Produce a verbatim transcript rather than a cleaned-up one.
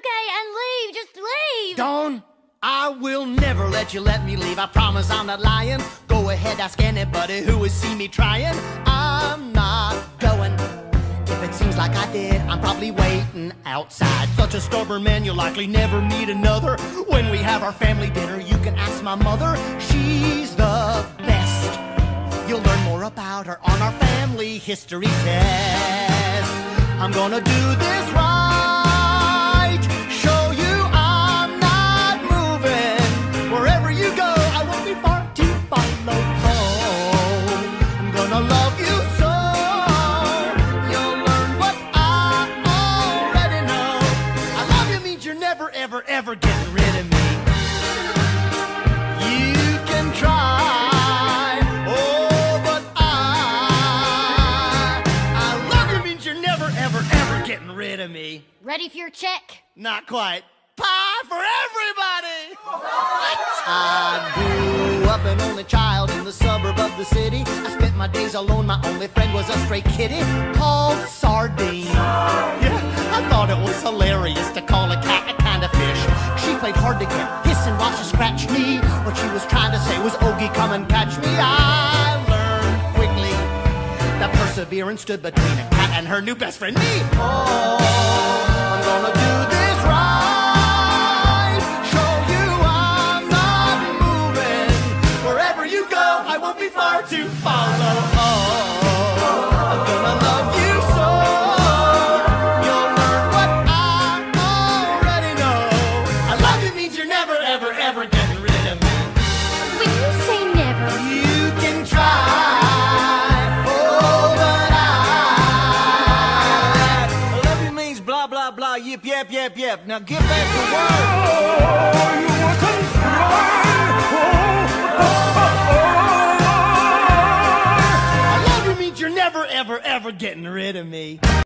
okay, and leave. Just leave. Dawn, I will never let you let me leave. I promise I'm not lying. Go ahead, ask anybody who has seen me trying. I'm not going. If it seems like I did, I'm probably waiting outside. Such a stubborn man, you'll likely never meet another. When we have our family dinner, you can ask my mother. She's the best. You'll learn more about her on our family history test. I'm gonna do this right. Show you I'm not moving. Wherever you go, I won't be far to follow home. I'm gonna love you so. You'll learn what I already know. I love you means you're never, ever, ever getting rid of me. You can try. Oh, but I, I love you means you're never, ever, ever getting rid of me. Ready for your check? Not quite. Pie for everybody! I grew up an only child in the suburb of the city. I spent my days alone, my only friend was a stray kitty called Sardine. Yeah, I thought it was hilarious to call a cat a kind of fish. She played hard to get, hissing while she scratched me. What she was trying to say was, Ogie, come and catch me. I learned quickly that perseverance stood between a cat and her new best friend, me. Oh, I'm gonna do this right. Show you I'm not moving. Wherever you go, I won't be far to follow. Oh, I'm gonna love you so. You'll learn what I already know. I love you means you're never, ever, ever getting rid of me. When you say never, You can try. Blah, blah, yip, yip, yip, yip. Now get back to work. I love you means you're never, ever, ever getting rid of me.